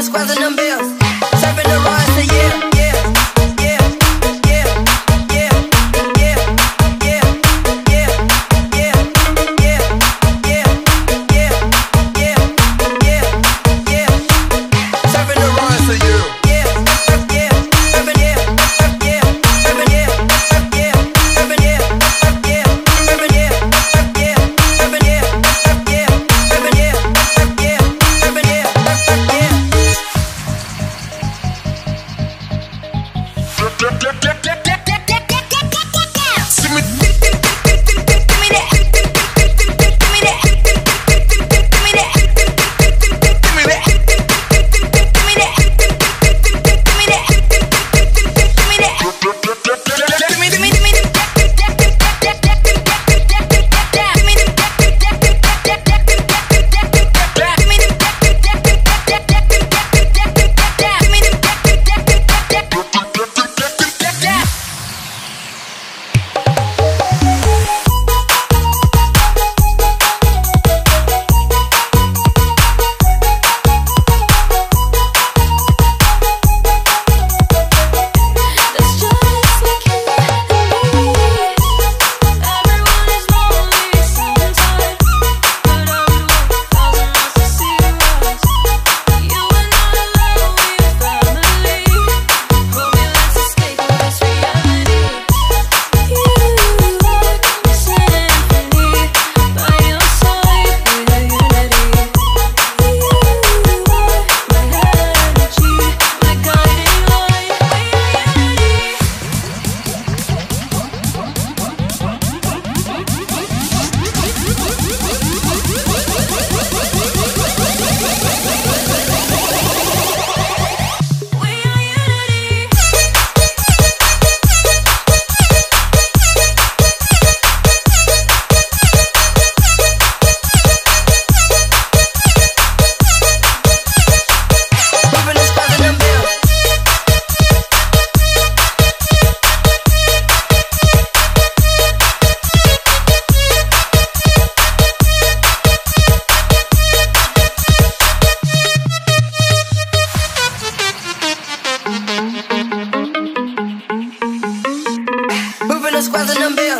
the squads and them bills. Serving the raw, say yeah, yeah, yeah, yeah, yeah, yeah, yeah, yeah, yeah, yeah, yeah, yeah, yeah, yeah, yeah. Serving the raw, say yeah, yeah, yeah, serving yeah, yeah, serving yeah, yeah, serving yeah, yeah, serving yeah, yeah, serving yeah, yeah, serving yeah, yeah, serving yeah, yeah. Moving the squads and them bills.